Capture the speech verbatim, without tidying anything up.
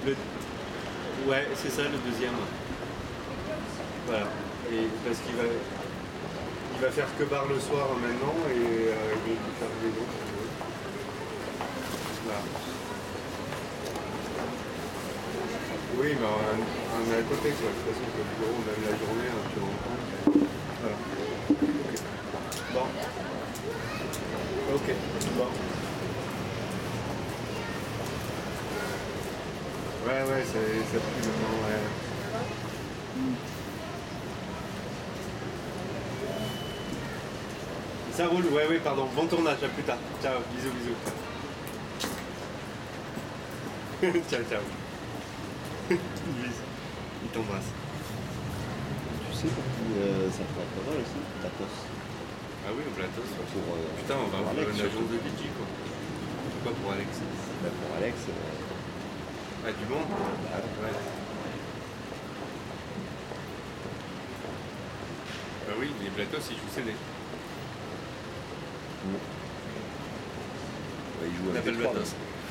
Le... Ouais, c'est ça le deuxième. Voilà. Et parce qu'il va, il va faire que bar le soir maintenant et euh, il va faire des autres. Voilà. Oui, mais on, on est à côté quoi. De toute façon, le bureau, même la journée, hein, tu rencontres. Voilà. Ok. Bon. Ok. Bon. Ouais, ouais, ça, ça pue maintenant, ouais. Ça roule, ouais, ouais, pardon. Bon tournage, à plus tard. Ciao, bisous, bisous. Ciao, ciao. Bisous. Il t'embrasse. Tu sais pour qui euh, ça ferait pas mal aussi, Platos. Ah oui, au Platos. Ouais. Pour, euh, Putain, on va pour faire Alex, une agence de D J, quoi. Pourquoi pour Alex? Bah, pour Alex. Euh... Ah, du bon? Bah, ouais. Bah oui, les Platos, ils jouent C D. Mmh. Bah, il joue On avec appelle les trois, Platos. là.